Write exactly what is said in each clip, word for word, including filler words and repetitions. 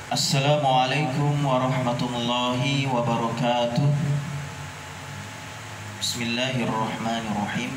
Assalamualaikum warahmatullahi wabarakatuh. Bismillahirrahmanirrahim.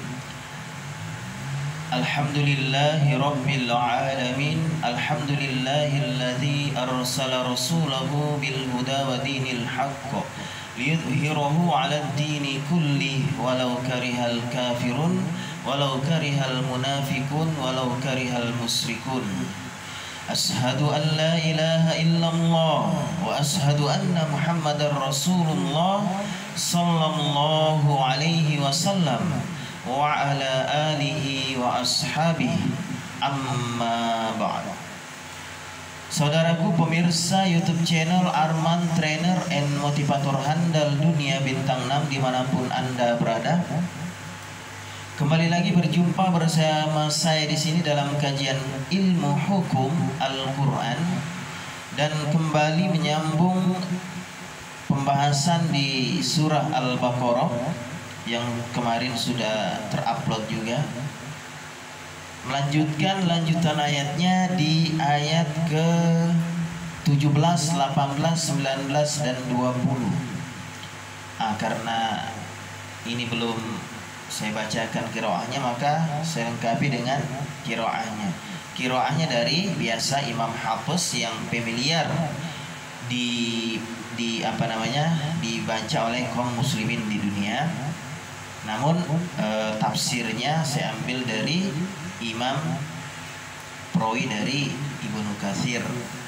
Alhamdulillahi rabbil alamin. Alhamdulillahilladzi arsala rasulahu bil huda wa dinil haqq liyudhhirahu 'alad dini kulli walau karihal kafirun walau karihal munafiqun walau karihal musyrikun. Ashhadu an la ilaha illallah wa ashhadu anna Muhammadar Rasulullah sallallahu alaihi wasallam wa ala alihi wa ashabihi, amma ba'd. Saudaraku pemirsa YouTube channel Arman Trainer and Motivator handal dunia bintang enam dimanapun Anda berada, kembali lagi berjumpa bersama saya di sini dalam kajian ilmu hukum Al-Quran, dan kembali menyambung pembahasan di surah Al-Baqarah yang kemarin sudah terupload juga. Melanjutkan lanjutan ayatnya di ayat ke tujuh belas, delapan belas, sembilan belas, dan dua puluh. Ah, karena ini belum saya bacakan kiroahnya, maka saya lengkapi dengan kiroahnya. Kiroahnya dari biasa Imam Hafiz yang familiar di di apa namanya dibaca oleh kaum muslimin di dunia. Namun e, tafsirnya saya ambil dari Imam Perawi dari Ibnu Katsir,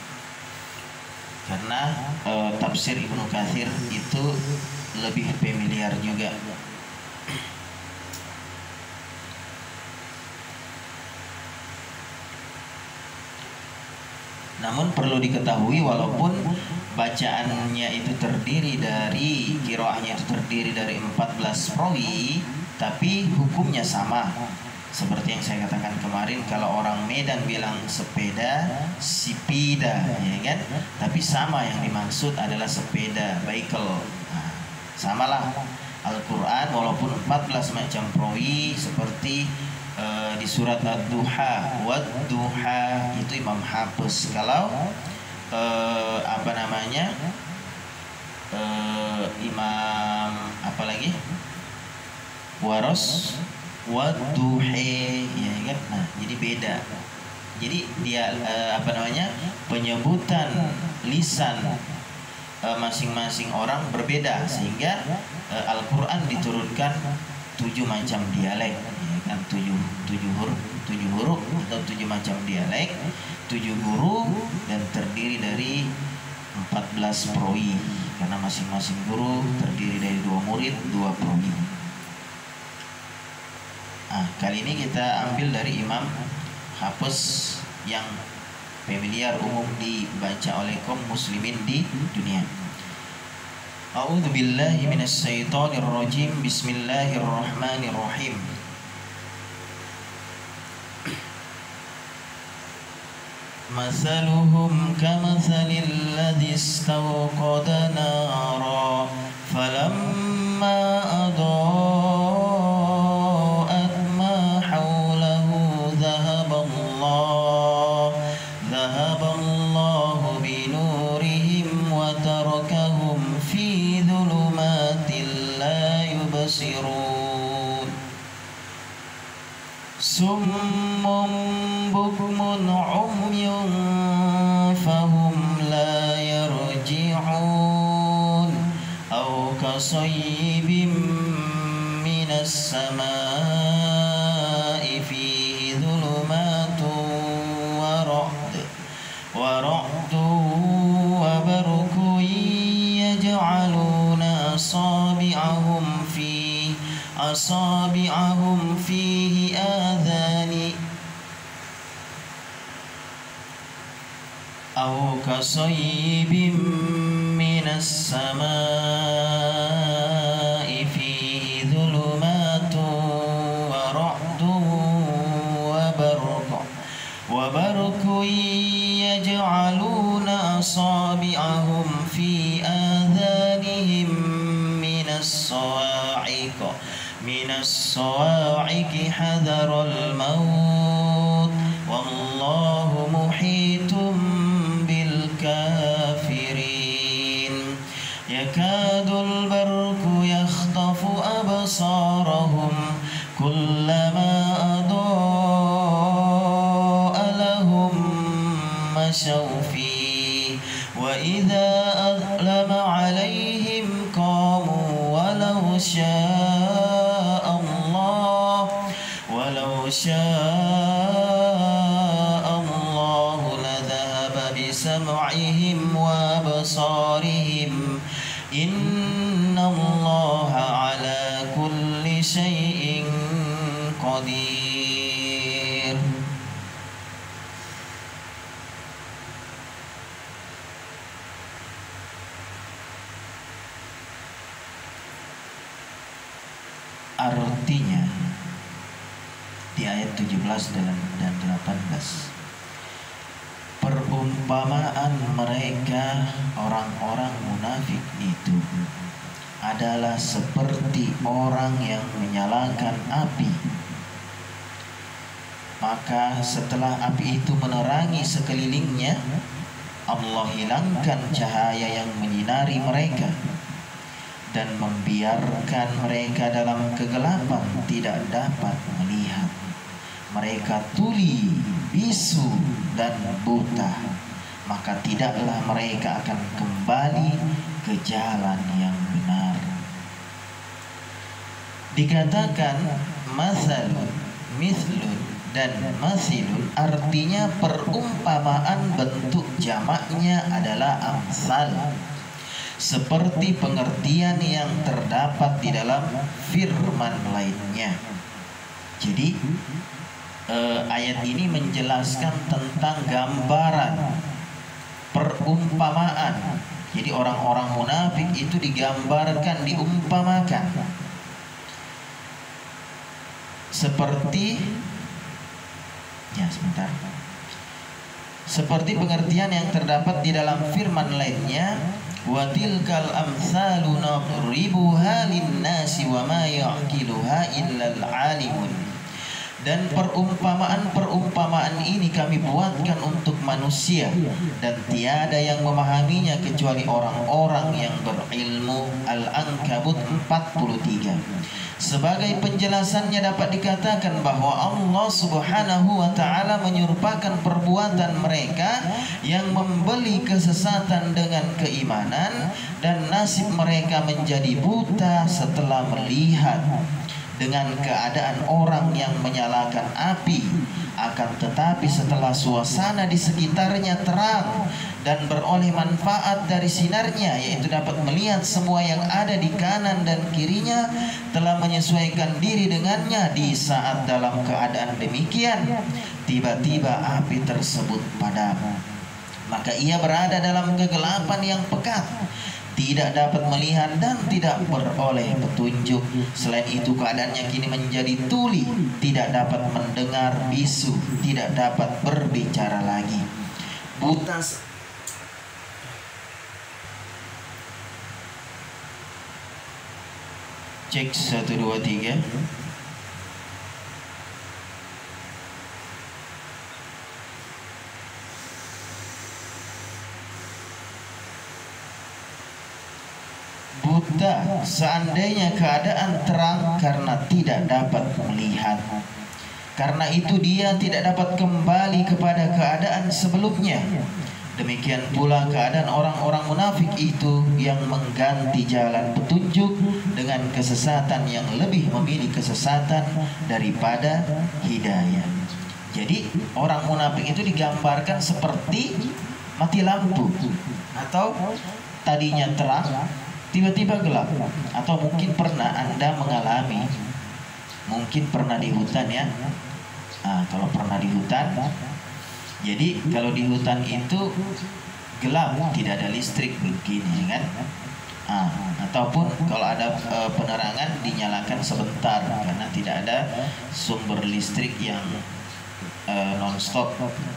karena e, tafsir Ibnu Katsir itu lebih familiar juga. Namun perlu diketahui, walaupun bacaannya itu terdiri dari qiraahnya itu terdiri dari empat belas perawi, tapi hukumnya sama. Seperti yang saya katakan kemarin, kalau orang Medan bilang sepeda, sipida, ya kan? Tapi sama, yang dimaksud adalah sepeda, vehicle. Nah, samalah Al-Quran, walaupun empat belas macam perawi seperti Uh, di surat Ad-Duha, Wad-Duha itu Imam Hafiz. Kalau uh, apa namanya uh, Imam apa lagi Waros, Wad-Duhe, ya kan? Nah, jadi beda. Jadi dia uh, apa namanya penyebutan lisan masing-masing uh, orang berbeda, sehingga uh, Al-Quran diturunkan tujuh macam dialek, ya kan? tujuh tujuh huruf tujuh huruf atau tujuh macam dialek, tujuh guru, dan terdiri dari empat belas perawi, karena masing-masing guru terdiri dari dua murid, dua perawi. Nah, kali ini kita ambil dari Imam Hafiz yang familiar umum dibaca oleh kaum muslimin di dunia. A'udzu billahi minasy syaithanir rajim. Bismillahirrahmanirrahim. Mathaluhum kamathalil ladzi istawqada nara falamma adaa'at ma hawlahu dhahaba Allah dhahaba Allahu binurihim wa tarakahum fi dhulumatin la yubsirun summun bukmun umyun fahum la yarji'un aw kasayyibin minas samaa'i fihi dhulumatun wa ra'd wa ra'dun wa barqun yaj'aluna asabi'ahum fi asabi'ahum fihi adhani aw kasayyibin minas samaa'i fihi dhulumatun wa ra'dun wa barqun wa barqun yaj'aluna asabi'ahum fi adhanihim minas sawa'iq minas sawa'iq hadaral maut wallahu muhitum bil kafir. مشوا فيه وإذا أظلم عليهم قاموا ولو شاء الله ولو شاء الله لذهب بسمعهم وأبصارهم إن الله على كل شيء قدير. Artinya di ayat tujuh belas dan delapan belas, perumpamaan mereka orang-orang munafik itu adalah seperti orang yang menyalakan api. Maka setelah api itu menerangi sekelilingnya, Allah hilangkan cahaya yang menyinari mereka dan membiarkan mereka dalam kegelapan, tidak dapat melihat. Mereka tuli, bisu, dan buta, maka tidaklah mereka akan kembali ke jalan yang benar. Dikatakan masalun, mislun, dan masilun artinya perumpamaan, bentuk jamaknya adalah amsal, seperti pengertian yang terdapat di dalam firman lainnya. Jadi eh, ayat ini menjelaskan tentang gambaran, perumpamaan. Jadi orang-orang munafik itu digambarkan, diumpamakan seperti ya sebentar seperti pengertian yang terdapat di dalam firman lainnya, wa tilkal amsalu nadribuha linnasi wa ma ya'qiluha illal alimun. Dan perumpamaan-perumpamaan ini kami buatkan untuk manusia, dan tiada yang memahaminya kecuali orang-orang yang berilmu. Al-Ankabut empat puluh tiga. Sebagai penjelasannya dapat dikatakan bahwa Allah Subhanahu wa ta'ala menyerupakan perbuatan mereka yang membeli kesesatan dengan keimanan, dan nasib mereka menjadi buta setelah melihat, dengan keadaan orang yang menyalakan api. Akan tetapi setelah suasana di sekitarnya terang dan beroleh manfaat dari sinarnya, yaitu dapat melihat semua yang ada di kanan dan kirinya, telah menyesuaikan diri dengannya. Di saat dalam keadaan demikian, tiba-tiba api tersebut padam, maka ia berada dalam kegelapan yang pekat, tidak dapat melihat dan tidak beroleh petunjuk. Selain itu keadaannya kini menjadi tuli, tidak dapat mendengar, bisu, tidak dapat berbicara lagi, buta. Cek satu dua tiga. Buta seandainya keadaan terang karena tidak dapat melihat. Karena itu dia tidak dapat kembali kepada keadaan sebelumnya. Demikian pula keadaan orang-orang munafik itu yang mengganti jalan petunjuk dengan kesesatan, yang lebih memilih kesesatan daripada hidayah. Jadi orang munafik itu digambarkan seperti mati lampu, atau tadinya terang tiba-tiba gelap. Atau mungkin pernah Anda mengalami, mungkin pernah di hutan ya. Nah, kalau pernah di hutan, jadi kalau di hutan itu gelap, tidak ada listrik begini kan. Nah, ataupun kalau ada e, penerangan dinyalakan sebentar karena tidak ada sumber listrik yang e, non-stop.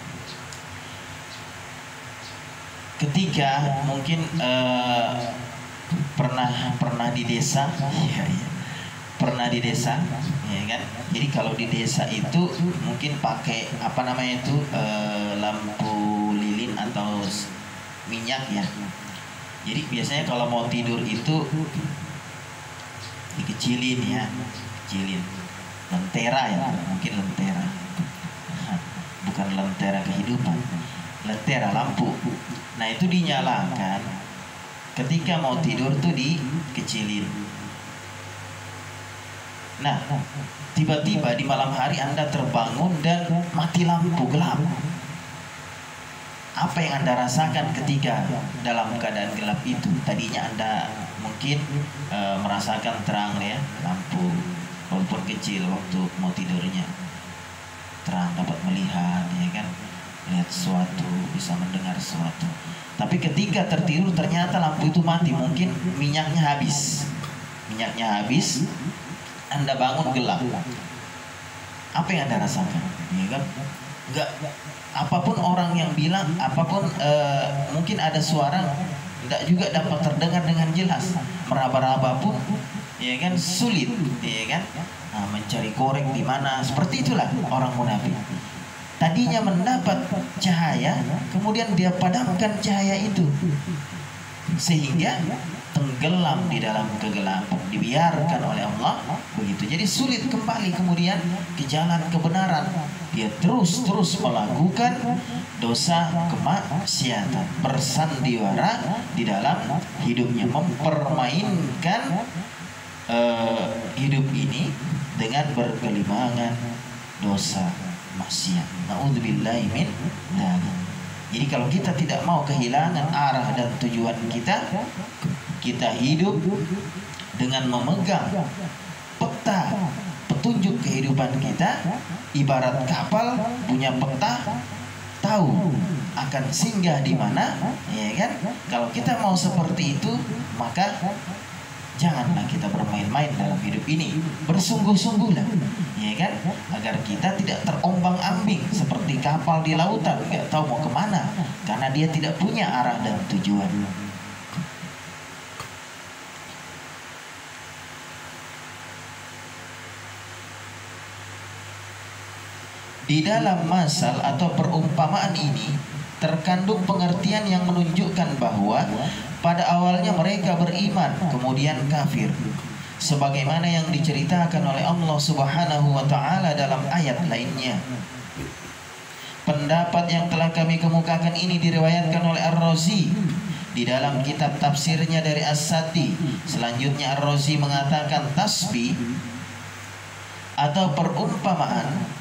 Ketika mungkin e, pernah pernah di desa, ya, ya. pernah di desa, ya kan. Jadi kalau di desa itu mungkin pakai apa namanya itu e, lampu lilin atau minyak ya. Jadi biasanya kalau mau tidur itu dikecilin ya, kecilin lentera ya, mungkin lentera, bukan lentera kehidupan, lentera lampu. Nah itu dinyalakan. Ketika mau tidur tuh dikecilin. Nah, tiba-tiba di malam hari Anda terbangun dan mati lampu, gelap. Apa yang Anda rasakan ketika dalam keadaan gelap itu? Tadinya Anda mungkin e, merasakan terang ya, lampu walaupun kecil waktu mau tidurnya. Terang, dapat melihat ya kan, melihat sesuatu, bisa mendengar sesuatu. Tapi ketika tertidur ternyata lampu itu mati, mungkin minyaknya habis. Minyaknya habis, Anda bangun gelap. Apa yang Anda rasakan? Ya kan? Enggak, apapun orang yang bilang, apapun uh, mungkin ada suara tidak juga dapat terdengar dengan jelas. Meraba-raba pun ya kan sulit, ya kan? Nah, mencari korek di mana, seperti itulah orang munafik. Tadinya mendapat cahaya, kemudian dia padamkan cahaya itu, sehingga tenggelam di dalam kegelapan, dibiarkan oleh Allah begitu. Jadi sulit kembali kemudian ke jalan kebenaran. Dia terus-terus melakukan dosa kemaksiatan, bersandiwara di dalam hidupnya, mempermainkan uh, hidup ini dengan bergelimangan dosa maksiat. Na'udzubillahi min dzalik. Jadi kalau kita tidak mau kehilangan arah dan tujuan kita, kita hidup dengan memegang peta petunjuk kehidupan kita, ibarat kapal punya peta, tahu akan singgah di mana, ya kan? Kalau kita mau seperti itu, maka janganlah kita bermain-main dalam hidup ini, bersungguh-sungguhlah, ya kan? Agar kita tidak terombang-ambing seperti kapal di lautan, nggak tahu mau kemana, karena dia tidak punya arah dan tujuan. Di dalam masal atau perumpamaan ini terkandung pengertian yang menunjukkan bahwa pada awalnya mereka beriman, kemudian kafir, sebagaimana yang diceritakan oleh Allah Subhanahu wa Ta'ala dalam ayat lainnya. Pendapat yang telah kami kemukakan ini diriwayatkan oleh Ar-Razi di dalam kitab tafsirnya dari As-Sati. Selanjutnya Ar-Razi mengatakan tasbih atau perumpamaan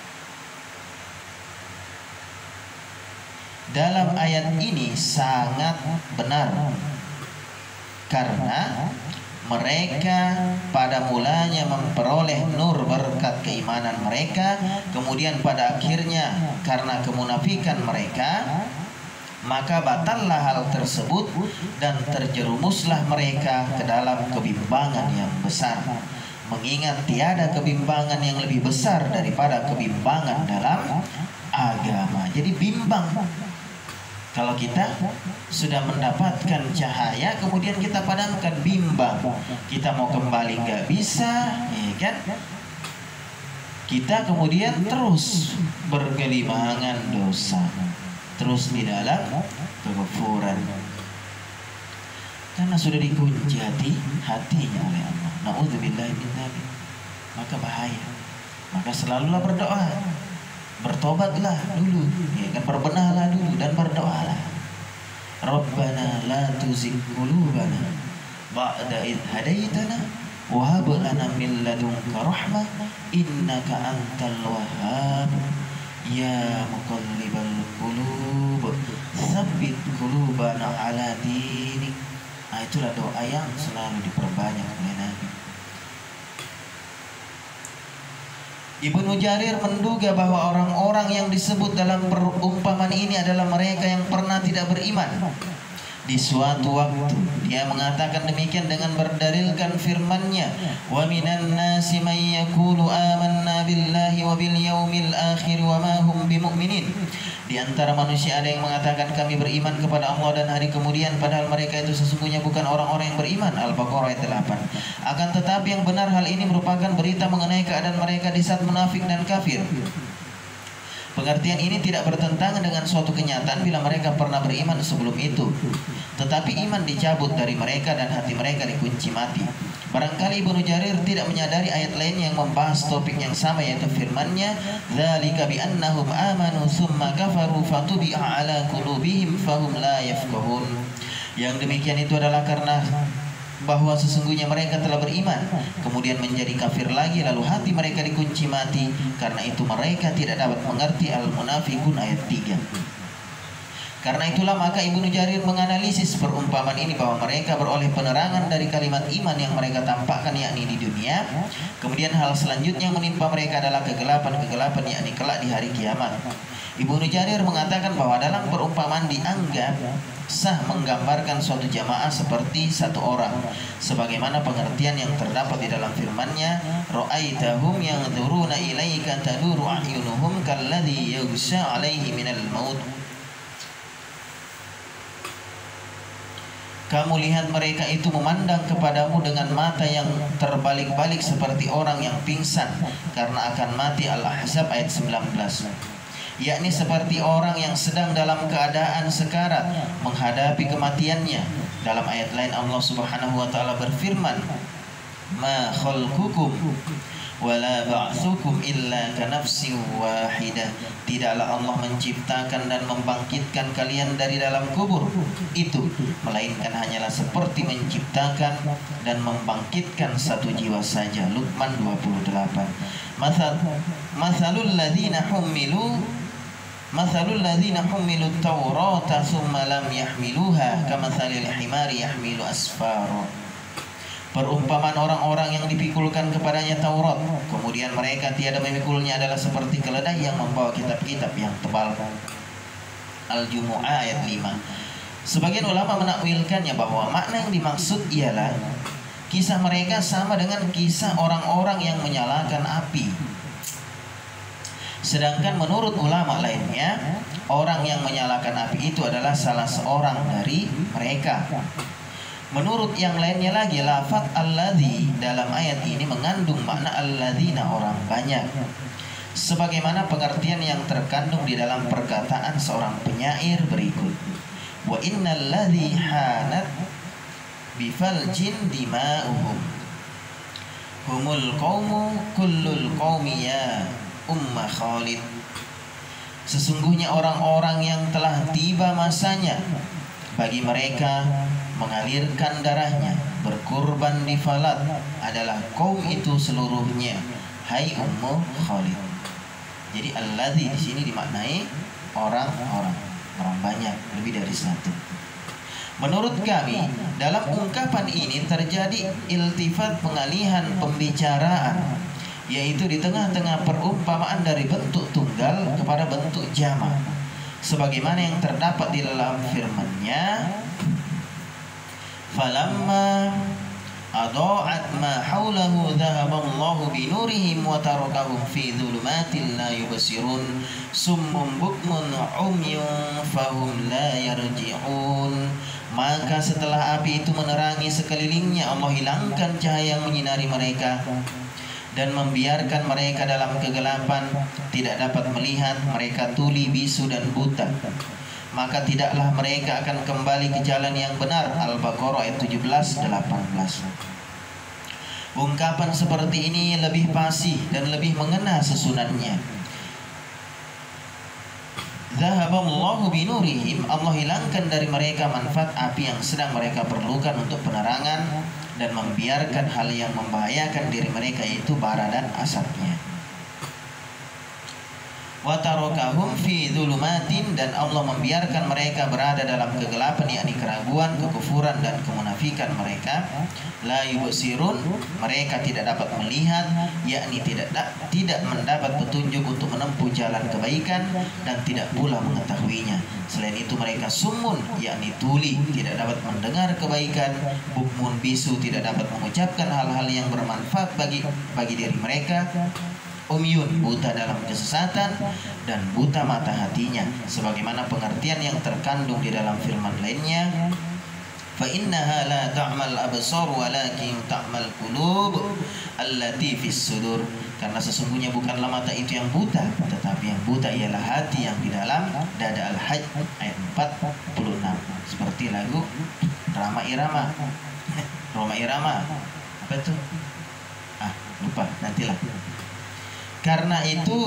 dalam ayat ini sangat benar, karena mereka pada mulanya memperoleh nur berkat keimanan mereka, kemudian pada akhirnya karena kemunafikan mereka, maka batallah hal tersebut dan terjerumuslah mereka ke dalam kebimbangan yang besar. Mengingat tiada kebimbangan yang lebih besar daripada kebimbangan dalam agama. Jadi bimbang. Kalau kita sudah mendapatkan cahaya, kemudian kita padamkan, bimbang. Kita mau kembali nggak bisa, ya kan? Kita kemudian terus bergelimangan dosa, terus di dalam kekufuran, karena sudah dikunci hati hatinya oleh Allah. Na'udzubillahi min dzalik. Maka bahaya. Maka selalulah berdoa. Bertobatlah dulu, ya kan, berbenahlah dulu dan berdoalah. Rabbana la tuzigh qulubana ba'da idh hadaitana wa hab lana min ladunka rahmah innaka antal wahhab ya muqallibal qulub tsabbit qulubana ala dinik. Nah, itulah doa yang selalu diperbanyak oleh Nabi. Ibnu Jarir menduga bahwa orang-orang yang disebut dalam perumpamaan ini adalah mereka yang pernah tidak beriman. Di suatu waktu dia mengatakan demikian dengan berdalilkan firman-Nya, wa minan nasi may yaqulu amanna billahi wa bil yaumil akhir wa ma hum bimu'minin. Di antara manusia ada yang mengatakan kami beriman kepada Allah dan hari kemudian, padahal mereka itu sesungguhnya bukan orang-orang yang beriman. Al-Baqarah ayat delapan. Akan tetapi yang benar hal ini merupakan berita mengenai keadaan mereka di saat munafik dan kafir. Pengertian ini tidak bertentangan dengan suatu kenyataan bila mereka pernah beriman sebelum itu. Tetapi iman dicabut dari mereka dan hati mereka dikunci mati. Barangkali Ibnu Jarir tidak menyadari ayat lain yang membahas topik yang sama, yaitu firman-Nya, "Dzalika bi annahum amanu tsumma kafaru fatubi'a 'ala qulubihim fahum la yafqahun." Yang demikian itu adalah karena bahwa sesungguhnya mereka telah beriman, kemudian menjadi kafir lagi, lalu hati mereka dikunci mati, karena itu mereka tidak dapat mengerti. Al-Munafiqun ayat tiga. Karena itulah maka Ibnu Jarir menganalisis perumpamaan ini bahwa mereka beroleh penerangan dari kalimat iman yang mereka tampakkan, yakni di dunia. Kemudian hal selanjutnya yang menimpa mereka adalah kegelapan-kegelapan, yakni kelak di hari kiamat. Ibnu Jarir mengatakan bahwa dalam perumpamaan dianggap sah menggambarkan suatu jamaah seperti satu orang, sebagaimana pengertian yang terdapat di dalam firman-Nya, "Ra'aitahum yanzuruna ilaika taduru a'yunuhum kalladzi yughsha 'alaihi minal maut." Kamu lihat mereka itu memandang kepadamu dengan mata yang terbalik-balik seperti orang yang pingsan karena akan mati. Al-Ahzab ayat sembilan belas. Yakni seperti orang yang sedang dalam keadaan sekarat menghadapi kematiannya. Dalam ayat lain Allah Subhanahu wa taala berfirman, "Ma khalqukum wala ba'tsukum illa kanafsin wahidah." Tidaklah Allah menciptakan dan membangkitkan kalian dari dalam kubur itu, melainkan hanyalah seperti menciptakan dan membangkitkan satu jiwa saja. Luqman dua puluh delapan. Masal masalul ladzina humilu masalul ladzina humilut taurata tsumma lam yahmiluha kamatsalil himari yahmilu asfara. Perumpamaan orang-orang yang dipikulkan kepadanya Taurat, kemudian mereka tiada memikulnya, adalah seperti keledai yang membawa kitab-kitab yang tebal. Al-Jumu'ah ayat lima. Sebagian ulama menakwilkannya bahwa makna yang dimaksud ialah kisah mereka sama dengan kisah orang-orang yang menyalakan api. Sedangkan menurut ulama lainnya, orang yang menyalakan api itu adalah salah seorang dari mereka. Menurut yang lainnya lagi, lafaz alladzi dalam ayat ini mengandung makna alladzina, orang banyak, sebagaimana pengertian yang terkandung di dalam perkataan seorang penyair berikut, "Wa innal ladzi hanat bifaljin dima'uhum humul qaumu kullul qaumi ya umma Khalid." Sesungguhnya orang-orang yang telah tiba masanya bagi mereka mengalirkan darahnya, berkurban di Falat, adalah kaum itu seluruhnya, hai Ummu Khalid. Jadi alladzi di sini dimaknai orang-orang, orang banyak, lebih dari satu. Menurut kami, dalam ungkapan ini terjadi iltifat, pengalihan pembicaraan, yaitu di tengah-tengah perumpamaan dari bentuk tunggal kepada bentuk jamak, sebagaimana yang terdapat di dalam firman-Nya, "Falamma adha'at ma haulahu dhahaballahu binurihim wa tarakahum fi dhulumatin la yubsirun summun bukmun umyun fahum la yarji'un." Maka setelah api itu menerangi sekelilingnya, Allah hilangkan cahaya yang menyinari mereka dan membiarkan mereka dalam kegelapan, tidak dapat melihat, mereka tuli, bisu dan buta. Maka tidaklah mereka akan kembali ke jalan yang benar. Al-Baqarah ayat tujuh belas delapan belas. Ungkapan seperti ini lebih fasih dan lebih mengena sesunatnya. Zahaballahu binurihim, Allah hilangkan dari mereka manfaat api yang sedang mereka perlukan untuk penerangan, dan membiarkan hal yang membahayakan diri mereka, yaitu bara dan asapnya. Wa tarakahum fi dhulumatin, dan Allah membiarkan mereka berada dalam kegelapan, yakni keraguan, kekufuran dan kemunafikan mereka. La yubsirun, mereka tidak dapat melihat, yakni tidak da tidak mendapat petunjuk untuk menempuh jalan kebaikan, dan tidak pula mengetahuinya. Selain itu mereka summun, yakni tuli, tidak dapat mendengar kebaikan. Bukmun, bisu, tidak dapat mengucapkan hal-hal yang bermanfaat bagi bagi diri mereka. Umyun, buta dalam kesesatan, dan buta mata hatinya, sebagaimana pengertian yang terkandung di dalam firman lainnya, fa innaha la ta'mal absar walakin ta'mal qulub allati fis sudur. Karena sesungguhnya bukanlah mata itu yang buta, tetapi yang buta ialah hati yang di dalam dada. Al-Hajj ayat empat puluh enam. Seperti lagu Rama Irama, Roma Irama, Betul. Ah, lupa, nantilah. Karena itu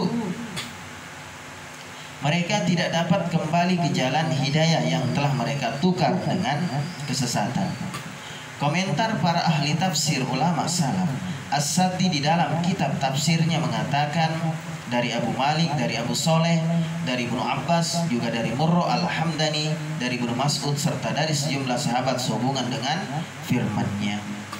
mereka tidak dapat kembali ke jalan hidayah yang telah mereka tukar dengan kesesatan. Komentar para ahli tafsir ulama salaf, As-Sati di dalam kitab tafsirnya mengatakan, dari Abu Malik, dari Abu Soleh, dari Ibnu Abbas, juga dari Murro Al-Hamdani, dari Ibnu Mas'ud, serta dari sejumlah sahabat sehubungan dengan firman-Nya.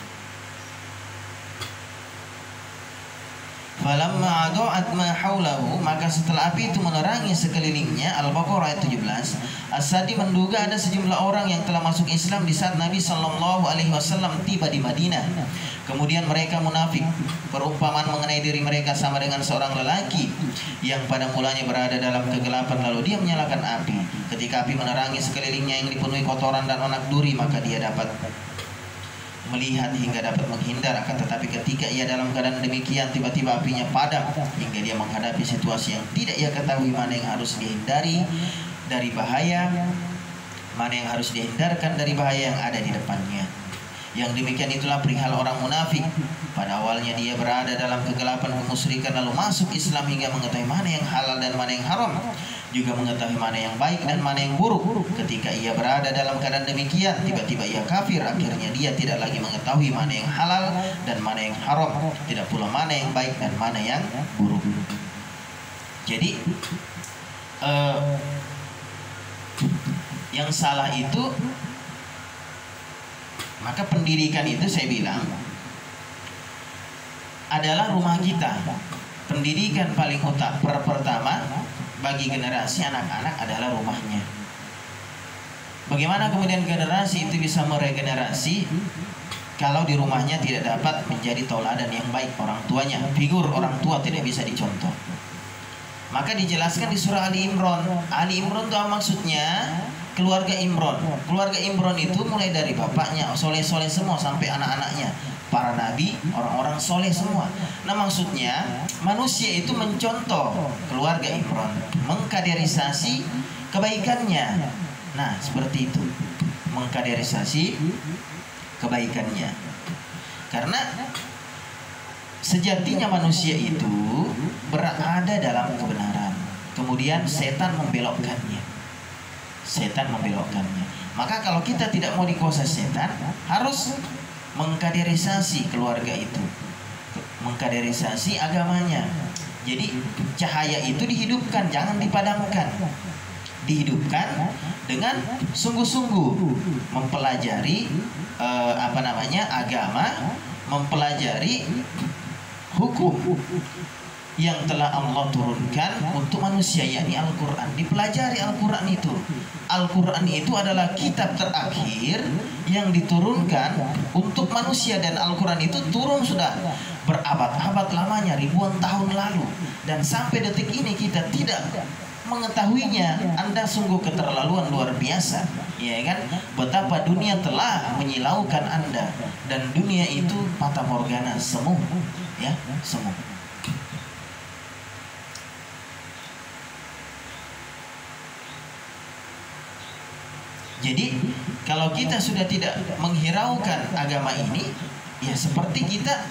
Falamma adha'at ma haulahu, maka setelah api itu menerangi sekelilingnya, Al-Baqarah ayat tujuh belas, As-Sadi menduga ada sejumlah orang yang telah masuk Islam di saat Nabi Shallallahu Alaihi Wasallam tiba di Madinah. Kemudian mereka munafik. Perumpamaan mengenai diri mereka sama dengan seorang lelaki yang pada mulanya berada dalam kegelapan, lalu dia menyalakan api. Ketika api menerangi sekelilingnya yang dipenuhi kotoran dan anak duri, maka dia dapat melihat hingga dapat menghindar. Akan tetapi ketika ia dalam keadaan demikian, tiba-tiba apinya padam hingga dia menghadapi situasi yang tidak ia ketahui, mana yang harus dihindari dari bahaya, mana yang harus dihindarkan dari bahaya yang ada di depannya. Yang demikian itulah perihal orang munafik. Pada awalnya dia berada dalam kegelapan kemusyrikan, lalu masuk Islam hingga mengetahui mana yang halal dan mana yang haram, juga mengetahui mana yang baik dan mana yang buruk. Ketika ia berada dalam keadaan demikian, tiba-tiba ia kafir. Akhirnya dia tidak lagi mengetahui mana yang halal dan mana yang haram, tidak pula mana yang baik dan mana yang buruk. Jadi uh, yang salah itu, maka pendidikan itu saya bilang adalah rumah kita. Pendidikan paling utama per pertama bagi generasi anak-anak adalah rumahnya. Bagaimana kemudian generasi itu bisa meregenerasi kalau di rumahnya tidak dapat menjadi tauladan yang baik orang tuanya, figur orang tua tidak bisa dicontoh. Maka dijelaskan di surah Ali Imran. Ali Imran itu maksudnya keluarga Imran. Keluarga Imran itu mulai dari bapaknya soleh-soleh semua sampai anak-anaknya, para nabi, orang-orang soleh semua. Nah, maksudnya manusia itu mencontoh keluarga Imran, mengkaderisasi kebaikannya. Nah, seperti itu, mengkaderisasi kebaikannya. Karena sejatinya manusia itu berada dalam kebenaran, kemudian setan membelokkannya. Setan membelokkannya. Maka kalau kita tidak mau dikuasai setan, harus mengkaderisasi keluarga itu, mengkaderisasi agamanya. Jadi cahaya itu dihidupkan, jangan dipadamkan. Dihidupkan dengan sungguh-sungguh mempelajari eh, apa namanya agama, mempelajari hukum yang telah Allah turunkan untuk manusia, yakni Al-Quran. Dipelajari Al-Quran itu. Al-Quran itu adalah kitab terakhir yang diturunkan untuk manusia, dan Al-Quran itu turun sudah berabad-abad lamanya, ribuan tahun lalu, dan sampai detik ini kita tidak mengetahuinya. Anda sungguh keterlaluan luar biasa, ya kan? Betapa dunia telah menyilaukan Anda, dan dunia itu fata morgana, semu, ya, semu. Jadi kalau kita sudah tidak menghiraukan agama ini, ya seperti kita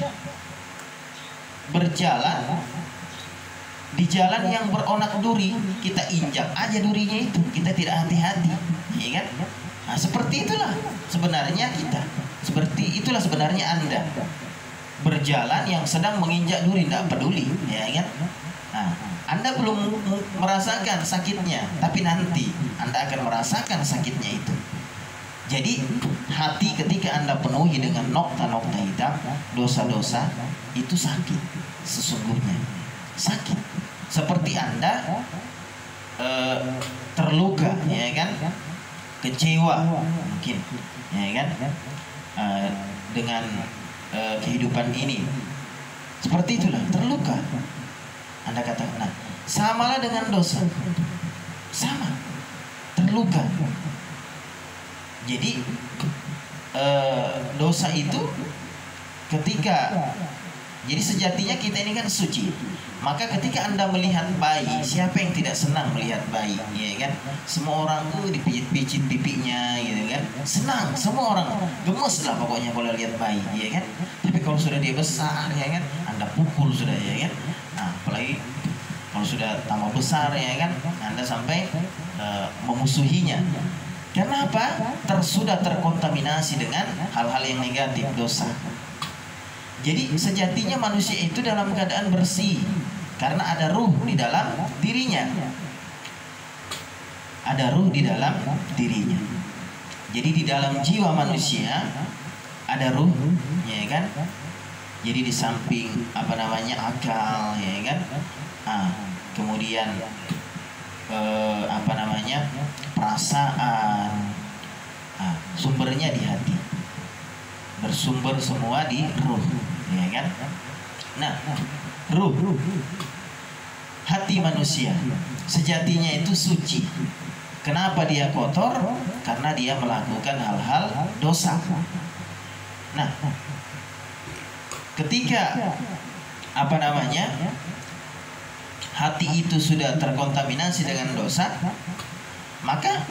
berjalan di jalan yang beronak duri, kita injak aja durinya itu, kita tidak hati-hati, ya kan? Nah, seperti itulah sebenarnya kita, seperti itulah sebenarnya Anda berjalan yang sedang menginjak duri, tidak peduli, ya kan? Nah, Anda belum merasakan sakitnya, tapi nanti Anda akan merasakan sakitnya itu. Jadi hati ketika Anda penuhi dengan nokta-nokta hitam, dosa-dosa, itu sakit, sesungguhnya sakit. Seperti Anda uh, terluka, ya kan, kecewa mungkin, ya kan, uh, dengan uh, kehidupan ini. Seperti itulah, terluka. Anda katakan, nah, samalah dengan dosa, sama, terluka. Jadi uh, dosa itu ketika, jadi sejatinya kita ini kan suci. Maka ketika Anda melihat bayi, siapa yang tidak senang melihat bayi, ya kan? Semua orang tuh dipijit-pijit pipinya, gitu kan? Senang, semua orang gemes lah pokoknya kalau lihat bayi, ya kan? Tapi kalau sudah dia besar ya kan, Anda pukul sudah ya kan. Nah, apalagi kalau sudah tambah besar ya kan, Anda sampai uh, memusuhinya. Karena apa? Ter, sudah terkontaminasi dengan hal-hal yang negatif, dosa. Jadi sejatinya manusia itu dalam keadaan bersih karena ada ruh di dalam dirinya. Ada ruh di dalam dirinya. Jadi di dalam jiwa manusia ada ruh, ya kan? Jadi di samping apa namanya akal, ya kan? Ah, kemudian eh, apa namanya perasaan, ah, sumbernya di hati. Bersumber semua di ruh, ya kan? Nah, ruh, hati manusia sejatinya itu suci. Kenapa dia kotor? Karena dia melakukan hal-hal dosa. Nah, ketika apa namanya hati itu sudah terkontaminasi dengan dosa, maka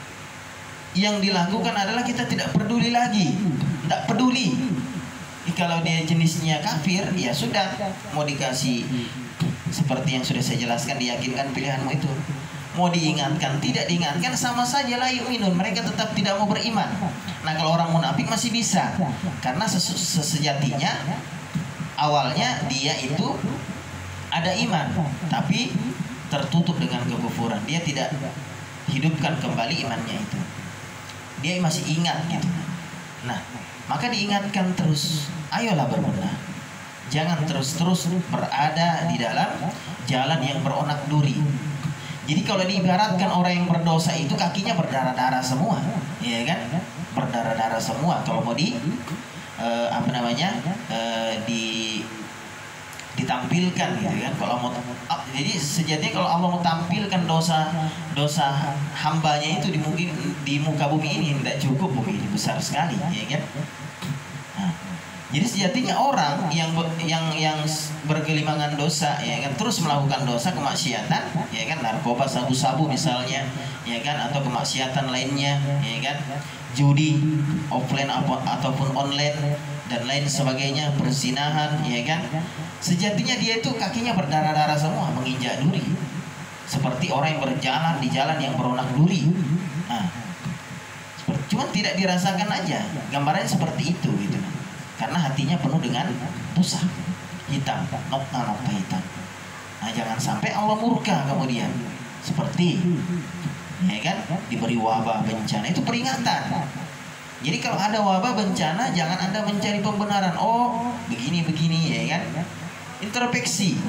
yang dilakukan adalah kita tidak peduli lagi, tidak peduli. Kalau dia jenisnya kafir, ya sudah, mau dikasih seperti yang sudah saya jelaskan, diyakinkan pilihanmu itu. Mau diingatkan, tidak diingatkan, sama saja la yu'minun, mereka tetap tidak mau beriman. Nah, kalau orang munafik masih bisa, karena ses sesejatinya awalnya dia itu ada iman, tapi tertutup dengan kekufuran. Dia tidak hidupkan kembali imannya itu. Dia masih ingat gitu. Nah, maka diingatkan terus, ayolah berbenah. Jangan terus-terus berada di dalam jalan yang beronak duri. Jadi kalau diibaratkan orang yang berdosa itu kakinya berdarah-darah semua, ya kan? Berdarah-darah semua. Kalau mau di eh, apa namanya eh, di ditampilkan gitu kan. Kalau mau, oh, jadi sejatinya kalau Allah mau tampilkan dosa dosa hambanya itu di mungkin di muka bumi ini tidak cukup, bumi ini besar sekali, ya kan? Nah, jadi sejatinya orang yang yang yang bergelimangan dosa, ya kan, terus melakukan dosa kemaksiatan, ya kan, narkoba, sabu-sabu misalnya, ya kan, atau kemaksiatan lainnya, ya kan, judi offline ataupun online dan lain sebagainya, perzinahan, ya kan, sejatinya dia itu kakinya berdarah-darah semua, menginjak duri, seperti orang yang berjalan di jalan yang beronak duri. Nah, cuma tidak dirasakan aja, gambarannya seperti itu gitu. Karena hatinya penuh dengan dosa hitam, nokta-nokta hitam. Nah, jangan sampai Allah murka kemudian, seperti ya kan, diberi wabah bencana, itu peringatan. Jadi kalau ada wabah bencana, jangan Anda mencari pembenaran. Oh, begini-begini, ya kan? Introspeksi.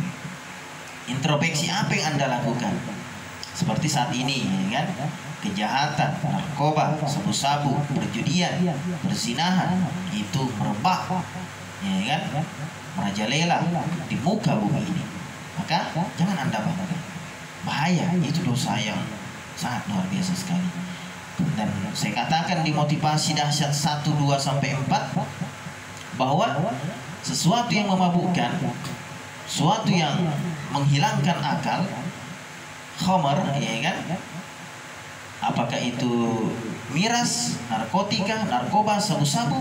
Introspeksi apa yang Anda lakukan? Seperti saat ini, ya kan? Kejahatan, narkoba, sabu-sabu, perjudian, perzinahan itu merebak, ya kan, merajalela di muka bumi ini. Maka jangan Anda bangga. Bahaya, itu dosa yang sangat luar biasa sekali. Dan saya katakan di motivasi dahsyat satu, dua sampai empat bahwa sesuatu yang memabukkan, sesuatu yang menghilangkan akal, khamar, ya kan, apakah itu miras, narkotika, narkoba, sabu-sabu,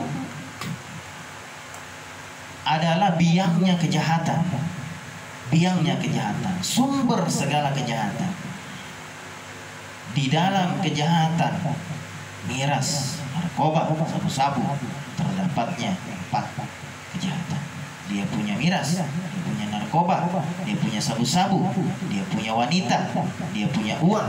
adalah biangnya kejahatan. Biangnya kejahatan, sumber segala kejahatan. Di dalam kejahatan miras, narkoba, sabu-sabu terdapatnya empat kejahatan. Dia punya miras, dia punya narkoba, dia punya sabu-sabu, dia punya wanita, dia punya uang.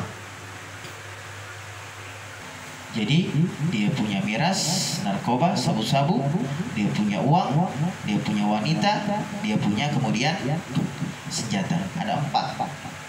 Jadi dia punya miras, narkoba, sabu-sabu, dia punya uang, dia punya wanita, dia punya kemudian senjata. Ada empat.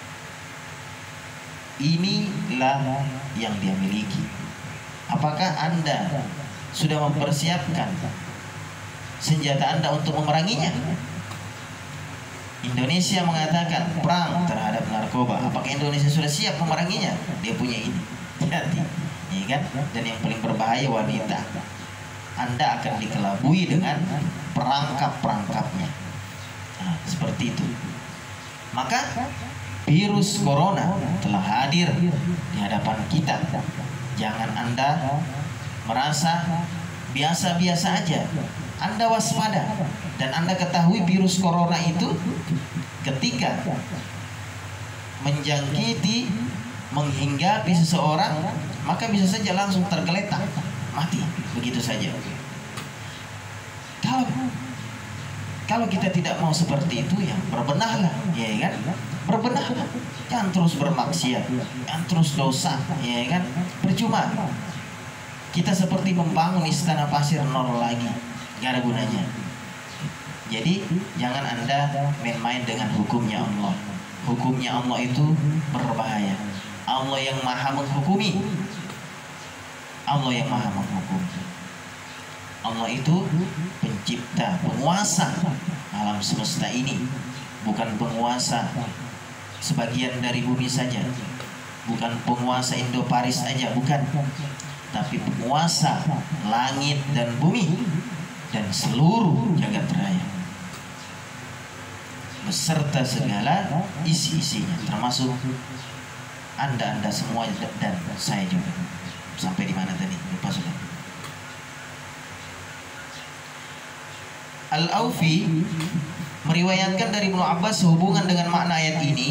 Inilah yang dia miliki. Apakah Anda sudah mempersiapkan senjata Anda untuk memeranginya? Indonesia mengatakan perang terhadap narkoba. Apakah Indonesia sudah siap memeranginya? Dia punya ini. Hati. Ya kan? Dan yang paling berbahaya, wanita. Anda akan dikelabui dengan perangkap-perangkapnya. Nah, seperti itu. Maka virus corona telah hadir di hadapan kita. Jangan Anda merasa biasa-biasa aja. Anda waspada dan Anda ketahui virus corona itu ketika menjangkiti, menghinggapi seseorang, maka bisa saja langsung tergeletak, mati begitu saja. Kalau kalau kita tidak mau seperti itu, ya berbenahlah, ya kan? Berbenahlah, jangan terus bermaksiat, jangan terus dosa, ya kan? Percuma. Kita seperti membangun istana pasir nol lagi, gak ada gunanya. Jadi jangan Anda main-main dengan hukumnya Allah. Hukumnya Allah itu berbahaya. Allah yang maha menghukumi. Allah yang maha menghukum. Allah itu pencipta, penguasa alam semesta ini, bukan penguasa sebagian dari bumi saja, bukan penguasa Indo-Paris saja, bukan, tapi penguasa langit dan bumi dan seluruh jagat raya beserta segala isi-isinya, termasuk Anda-Anda semua dan saya juga. Sampai di mana tadi? Lupa sudah. Al-Aufi meriwayatkan dari Ibnu Abbas sehubungan dengan makna ayat ini,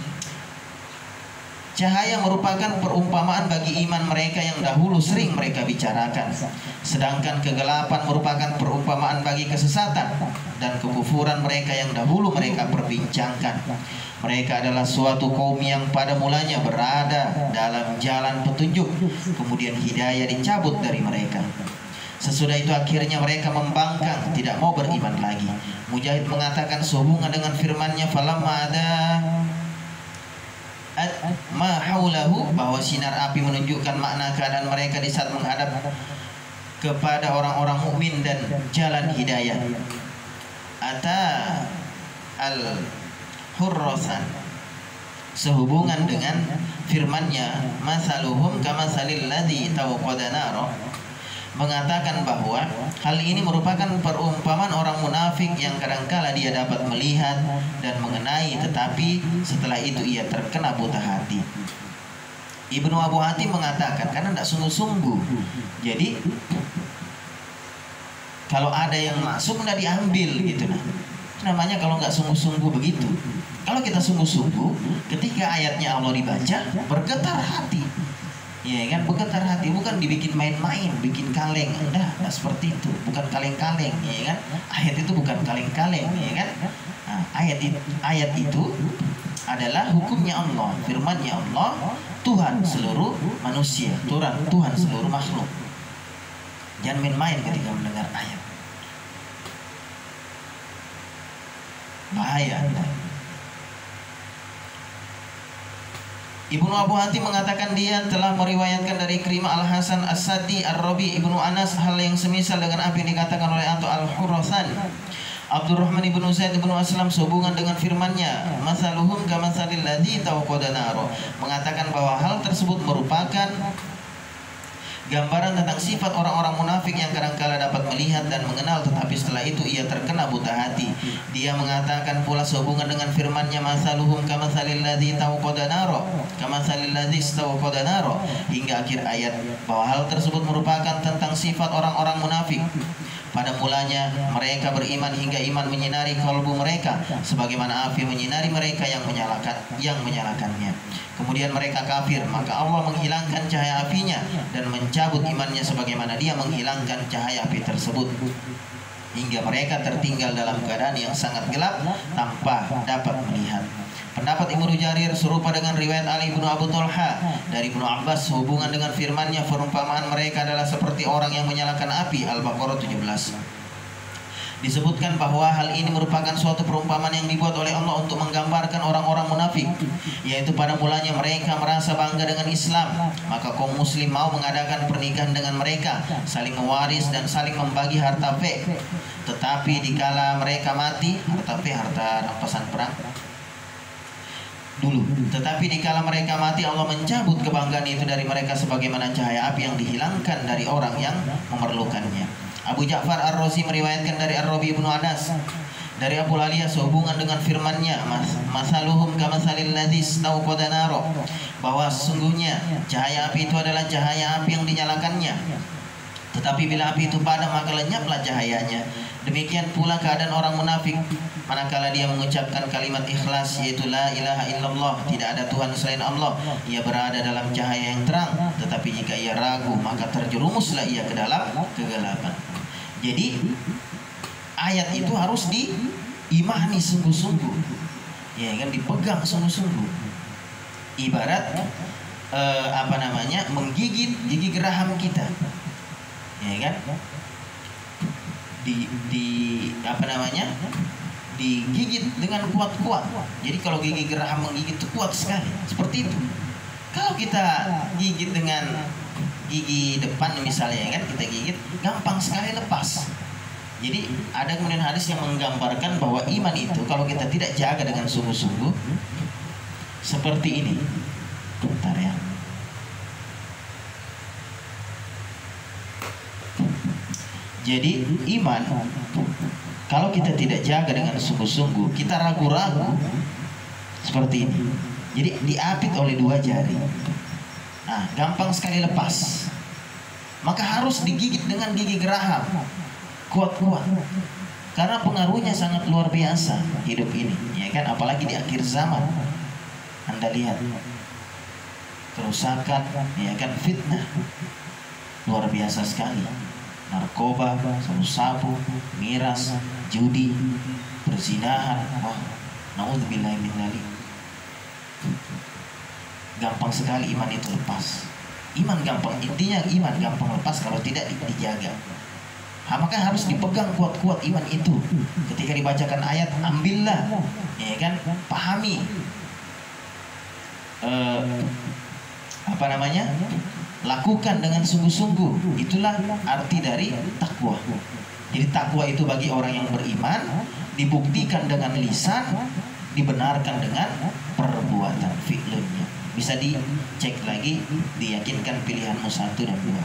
cahaya merupakan perumpamaan bagi iman mereka yang dahulu sering mereka bicarakan, sedangkan kegelapan merupakan perumpamaan bagi kesesatan dan kekufuran mereka yang dahulu mereka perbincangkan. Mereka adalah suatu kaum yang pada mulanya berada dalam jalan petunjuk, kemudian hidayah dicabut dari mereka. Sesudah itu akhirnya mereka membangkang, tidak mau beriman lagi. Mujahid mengatakan sehubungan dengan firman-Nya, falamma ada ma haulahu, bahwa sinar api menunjukkan makna keadaan mereka di saat menghadap kepada orang-orang mukmin dan jalan hidayah. Ata al-hurrasan, sehubungan dengan firman-Nya, masaluhum kamasalil ladzi tawqada nara, mengatakan bahwa hal ini merupakan perumpamaan orang munafik yang kadangkala dia dapat melihat dan mengenai, tetapi setelah itu ia terkena buta hati. Ibnu Abu Hatim mengatakan karena tidak sungguh-sungguh. Jadi kalau ada yang masuk tidak diambil gitu, nah itu namanya kalau nggak sungguh-sungguh begitu. Kalau kita sungguh-sungguh, ketika ayatnya Allah dibaca, bergetar hati. Ya kan, bergetar hati, bukan dibikin main-main, bikin kaleng, enggak, enggak seperti itu, bukan kaleng-kaleng, ya kan? Ayat itu bukan kaleng-kaleng, ya kan? Nah, ayat itu, ayat itu adalah hukumnya Allah, firman-Nya Allah, Tuhan seluruh manusia, Tuhan, Tuhan seluruh makhluk. Jangan main-main ketika mendengar ayat. Bahaya Anda. Ibnu Abu Hatim mengatakan dia telah meriwayatkan dari Ikrimah Al-Hasan As-Sadi Ar-Rabi Ibnu Anas hal yang semisal dengan apa yang dikatakan oleh Anto Al-Hurrasan. Abdurrahman Ibnu Zaid Ibnu Aslam sehubungan dengan firman-Nya, masaluhum kamasalil ladzi tawqada naro, mengatakan bahwa hal tersebut merupakan gambaran tentang sifat orang-orang munafik yang kadangkala dapat melihat dan mengenal, tetapi setelah itu ia terkena buta hati. Dia mengatakan pula sehubungan dengan firman-Nya, masaluhum kamasalil ladzi tawqada naro, kamasalil ladzi tawqada naro, hingga akhir ayat, bahwa hal tersebut merupakan tentang sifat orang-orang munafik. Pada mulanya mereka beriman hingga iman menyinari kalbu mereka, sebagaimana api menyinari mereka yang menyalakan yang menyalakannya. Kemudian mereka kafir, maka Allah menghilangkan cahaya apinya dan mencabut imannya sebagaimana Dia menghilangkan cahaya api tersebut, hingga mereka tertinggal dalam keadaan yang sangat gelap tanpa dapat melihat. Pendapat Ibnu Jarir serupa dengan riwayat Ali bin Abu Thalha dari Ibnu Abbas hubungan dengan firman-Nya, perumpamaan mereka adalah seperti orang yang menyalakan api. Al-Baqarah tujuh belas. Disebutkan bahwa hal ini merupakan suatu perumpamaan yang dibuat oleh Allah untuk menggambarkan orang-orang munafik, yaitu pada mulanya mereka merasa bangga dengan Islam, maka kaum muslim mau mengadakan pernikahan dengan mereka, saling mewaris dan saling membagi harta fe. Tetapi dikala mereka mati, harta fe, harta rampasan perang dulu. Tetapi dikala mereka mati, Allah mencabut kebanggaan itu dari mereka sebagaimana cahaya api yang dihilangkan dari orang yang memerlukannya. Abu Ja'far Ar-Razi meriwayatkan dari Ar-Rabi Ibnu Anas dari Abu Aliyah sehubungan dengan firman-Nya, masaluhum kamasalil ladzi istawqada naro, bahwa sesungguhnya cahaya api itu adalah cahaya api yang dinyalakannya. Tetapi bila api itu padam maka lenyaplah cahayanya. Demikian pula keadaan orang munafik manakala dia mengucapkan kalimat ikhlas, yaitu la ilaha illallah, tidak ada Tuhan selain Allah. Ia berada dalam cahaya yang terang, tetapi jika ia ragu maka terjerumuslah ia ke dalam kegelapan. Jadi ayat itu harus diimani sungguh-sungguh, ya kan, dipegang sungguh-sungguh. Ibarat eh, apa namanya, menggigit gigi geraham kita, ya kan, di di apa namanya, digigit dengan kuat-kuat. Jadi kalau gigi geraham menggigit itu kuat sekali, seperti itu. Kalau kita gigit dengan gigi depan misalnya, kan, kita gigit gampang sekali lepas. Jadi ada kemudian hadis yang menggambarkan bahwa iman itu kalau kita tidak jaga dengan sungguh-sungguh seperti ini. Bentar ya. Jadi iman kalau kita tidak jaga dengan sungguh-sungguh, kita ragu-ragu seperti ini. Jadi diapit oleh dua jari. Nah, gampang sekali lepas. Maka harus digigit dengan gigi geraham, kuat-kuat. Karena pengaruhnya sangat luar biasa hidup ini, ya kan? Apalagi di akhir zaman. Anda lihat kerusakan, ya kan, fitnah luar biasa sekali. Narkoba, sabu-sabu, miras, judi, perzinahan. Wah, naudzubillahi min dzalik. Gampang sekali iman itu lepas. Iman gampang, intinya iman gampang lepas kalau tidak dijaga. Nah, maka harus dipegang kuat-kuat iman itu. Ketika dibacakan ayat, ambillah, ya kan, pahami. Uh, apa namanya? Lakukan dengan sungguh-sungguh. Itulah arti dari takwa. Jadi takwa itu bagi orang yang beriman dibuktikan dengan lisan, dibenarkan dengan perbuatan, fi'lnya. Bisa dicek lagi, diyakinkan pilihanmu satu dan dua.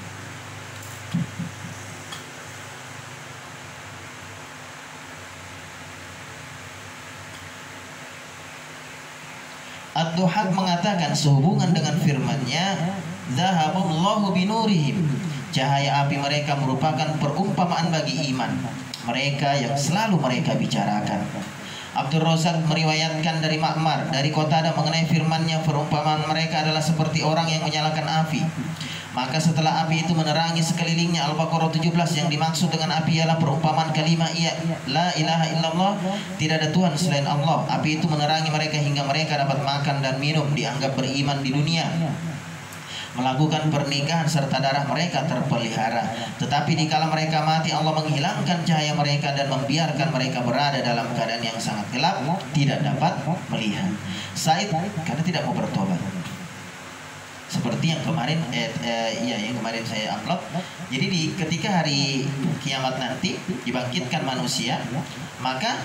Ad-Duhak mengatakan sehubungan dengan firman-Nya, "Zahaballahu binurihim." Cahaya api mereka merupakan perumpamaan bagi iman mereka yang selalu mereka bicarakan. Abdul Razak meriwayatkan dari Ma'mar, dari Qatadah mengenai firman-Nya, perumpamaan mereka adalah seperti orang yang menyalakan api. Maka setelah api itu menerangi sekelilingnya, Al-Baqarah tujuh belas, yang dimaksud dengan api ialah perumpamaan kalimat ia la ilaha illallah, tidak ada Tuhan selain Allah. Api itu menerangi mereka hingga mereka dapat makan dan minum, dianggap beriman di dunia, melakukan pernikahan serta darah mereka terpelihara. Tetapi dikala mereka mati, Allah menghilangkan cahaya mereka dan membiarkan mereka berada dalam keadaan yang sangat gelap, tidak dapat melihat. Said karena tidak mau bertobat. Seperti yang kemarin eh, eh, iya yang kemarin saya upload. Jadi di ketika hari kiamat nanti dibangkitkan manusia, maka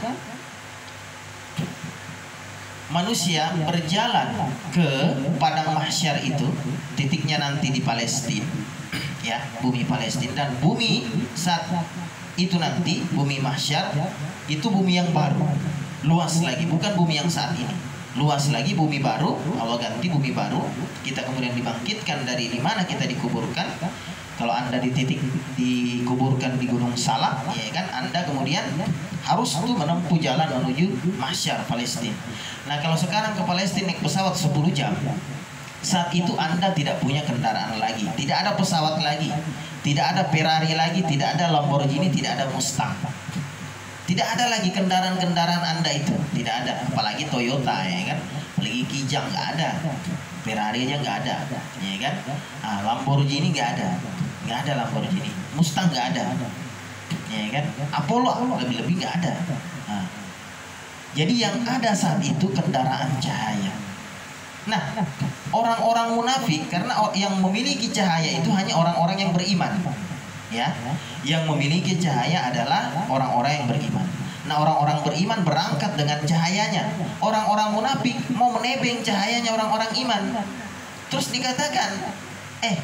manusia berjalan ke padang mahsyar itu, titiknya nanti di Palestina, ya, bumi Palestina. Dan bumi saat itu nanti, bumi mahsyar itu bumi yang baru, luas lagi, bukan bumi yang saat ini, luas lagi, bumi baru. Allah ganti bumi baru, kita kemudian dibangkitkan dari di mana kita dikuburkan. Kalau Anda di titik dikuburkan di Gunung Salak, ya kan, Anda kemudian harus tuh menempuh jalan menuju mahsyar Palestina. Nah, kalau sekarang ke Palestina naik pesawat sepuluh jam. Saat itu Anda tidak punya kendaraan lagi, tidak ada pesawat lagi, tidak ada Ferrari lagi, tidak ada Lamborghini, tidak ada Mustang. Tidak ada lagi kendaraan-kendaraan Anda itu, tidak ada. Apalagi Toyota, ya kan, apalagi Kijang nggak ada, Ferrari aja nggak ada, ya kan. Nah, Lamborghini nggak ada, nggak ada Lamborghini, Mustang nggak ada, ya kan. Apollo lebih-lebih nggak ada. Nah, jadi yang ada saat itu kendaraan cahaya. Nah, orang-orang munafik, karena yang memiliki cahaya itu hanya orang-orang yang beriman, ya. Yang memiliki cahaya adalah orang-orang yang beriman. Nah, orang-orang beriman berangkat dengan cahayanya. Orang-orang munafik mau menebeng cahayanya orang-orang iman. Terus dikatakan, eh,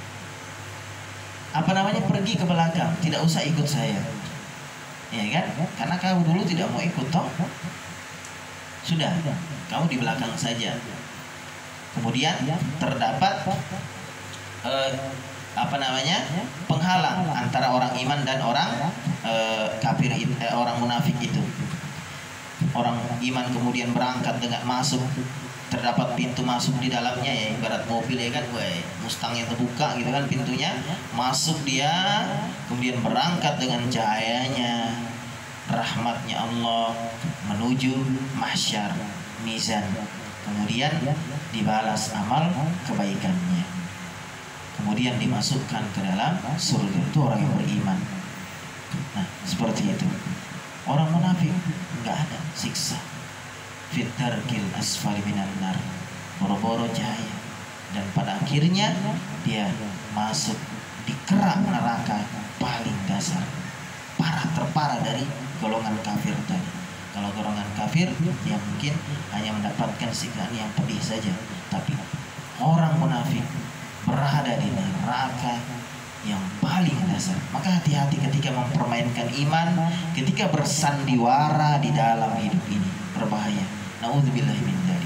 apa namanya, pergi ke belakang, tidak usah ikut saya, ya kan? Karena kamu dulu tidak mau ikut, toh. Sudah, kamu di belakang saja. Kemudian terdapat eh, apa apa namanya penghalang antara orang iman dan orang uh, kafir, uh, orang munafik itu. Orang iman kemudian berangkat dengan masuk, terdapat pintu masuk di dalamnya, ya ibarat mobil ya kan, wah Mustang yang terbuka gitu kan pintunya, masuk dia, kemudian berangkat dengan cahayanya, rahmatnya Allah menuju mahsyar, mizan, kemudian dibalas amal kebaikannya, kemudian dimasukkan ke dalam surga. Itu orang yang beriman. Nah seperti itu. Orang munafik nggak ada siksa, fitarkil asfali minan nar, boro-boro cahaya, dan pada akhirnya dia masuk di kerak neraka paling dasar, parah terparah dari golongan kafir tadi. Kalau golongan kafir ya mungkin hanya mendapatkan siksaan yang pedih saja, tapi orang munafik berada di neraka yang paling dasar. Maka hati-hati ketika mempermainkan iman, ketika bersandiwara di dalam hidup ini, berbahaya. Nauzubillahi min dzalik.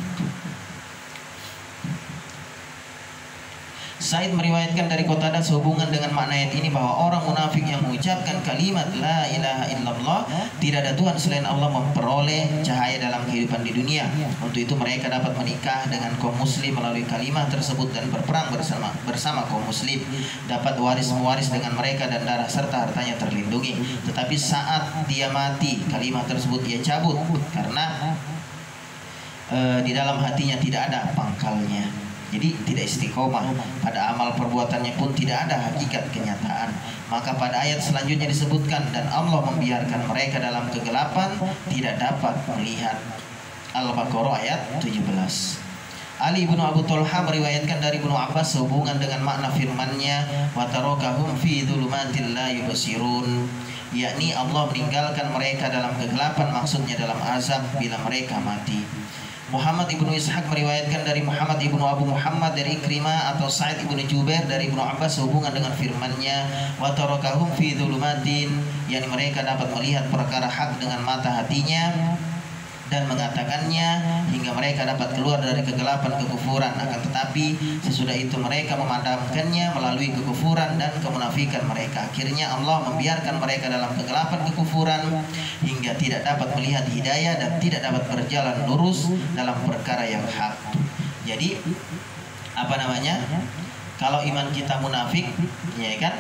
Said meriwayatkan dari Qatadah sehubungan dengan makna ayat ini bahwa orang munafik yang mengucapkan kalimat la ilaha illallah, tidak ada Tuhan selain Allah, memperoleh cahaya dalam kehidupan di dunia. Untuk itu mereka dapat menikah dengan kaum muslim melalui kalimat tersebut dan berperang bersama bersama kaum muslim, dapat waris mewaris dengan mereka dan darah serta hartanya terlindungi. Tetapi saat dia mati, kalimat tersebut dia cabut karena e, di dalam hatinya tidak ada pangkalnya. Jadi tidak istiqomah, pada amal perbuatannya pun tidak ada hakikat kenyataan. Maka pada ayat selanjutnya disebutkan, dan Allah membiarkan mereka dalam kegelapan, tidak dapat melihat. Al-Baqarah ayat tujuh belas. Ali bin Abu Thalha meriwayatkan dari Ibnu Abbas sehubungan dengan makna firman-Nya, wa tarakahum fi dzulumatil la yubsirun, yakni Allah meninggalkan mereka dalam kegelapan, maksudnya dalam azab bila mereka mati. Muhammad ibnu Ishaq meriwayatkan dari Muhammad ibnu Abu Muhammad dari Ikrimah atau Sa'id ibnu Jubair dari Ibnu Abbas sehubungan dengan firman-Nya, wa tarakahum fi dzulumatin, yakni mereka dapat melihat perkara hak dengan mata hatinya dan mengatakannya hingga mereka dapat keluar dari kegelapan kekufuran. Akan tetapi sesudah itu mereka memadamkannya melalui kekufuran dan kemunafikan mereka. Akhirnya Allah membiarkan mereka dalam kegelapan kekufuran hingga tidak dapat melihat hidayah dan tidak dapat berjalan lurus dalam perkara yang hak. Jadi apa namanya, kalau iman kita munafik, ya kan,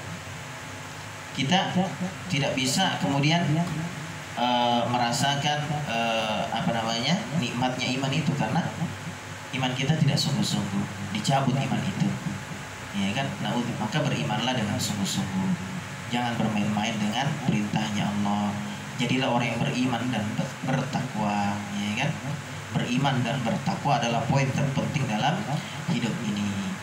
kita tidak bisa kemudian Uh, merasakan uh, apa namanya nikmatnya iman itu, karena iman kita tidak sungguh-sungguh, dicabut iman itu, ya kan. Nah, maka berimanlah dengan sungguh-sungguh, jangan bermain-main dengan perintahnya Allah. Jadilah orang yang beriman dan bertakwa, ya kan. Beriman dan bertakwa adalah poin terpenting dalam hidup ini,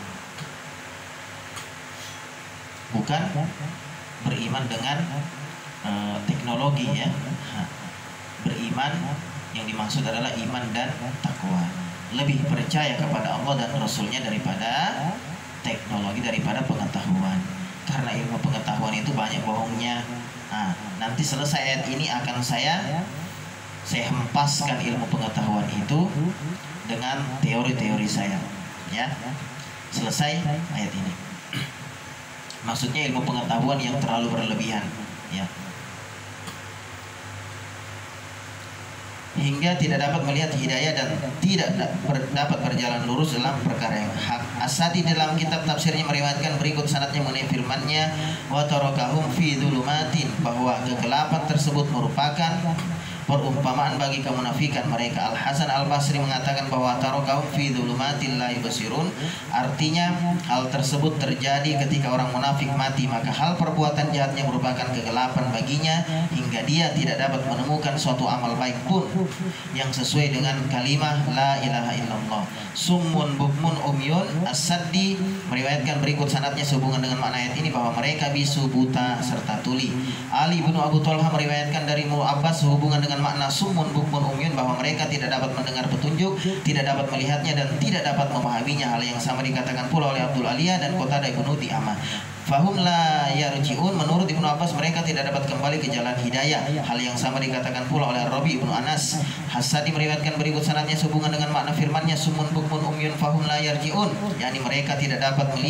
bukan beriman dengan uh, teknologi, ya. Beriman yang dimaksud adalah iman dan takwa, lebih percaya kepada Allah dan Rasulnya daripada teknologi, daripada pengetahuan. Karena ilmu pengetahuan itu banyak bohongnya. Nah, nanti selesai ayat ini akan saya saya hempaskan ilmu pengetahuan itu dengan teori-teori saya, ya. Selesai ayat ini. Maksudnya ilmu pengetahuan yang terlalu berlebihan, ya, hingga tidak dapat melihat hidayah dan tidak dapat berjalan lurus dalam perkara yang hak. As-Sadi dalam kitab tafsirnya meriwayatkan berikut sanadnya mengenai firman-Nya, wa tarakahum fi dzulumatin, bahwa kegelapan tersebut merupakan perumpamaan bagi kemunafikan mereka. Al-Hasan Al-Basri mengatakan bahwa tarakahum fi dzulumatil la yubsirun, artinya hal tersebut terjadi ketika orang munafik mati, maka hal perbuatan jahatnya merupakan kegelapan baginya hingga dia tidak dapat menemukan suatu amal baik pun yang sesuai dengan kalimah la ilaha illallah. Summun bukmun umyun. As-Saddi meriwayatkan berikut sanadnya sehubungan dengan makna ayat ini bahwa mereka bisu, buta, serta tuli. Ali bin Abu Thalha meriwayatkan dari Ibnu Abbas sehubungan dengan makna summun bukmun umyun bahwa mereka tidak dapat mendengar petunjuk, tidak dapat melihatnya dan tidak dapat memahaminya. Hal yang sama dikatakan pula oleh Abdul Aliyah dan Qatadah ibnu Di'amah. Fahum la yarji'un, menurut Ibnu Abbas mereka tidak dapat kembali ke jalan hidayah. Hal yang sama dikatakan pula oleh Rabi ibnu Anas. Hasadi meriwayatkan berikut sanadnya sehubungan dengan makna firman-Nya summun bukmun umyun fahum la yarji'un, yakni mereka tidak dapat melihat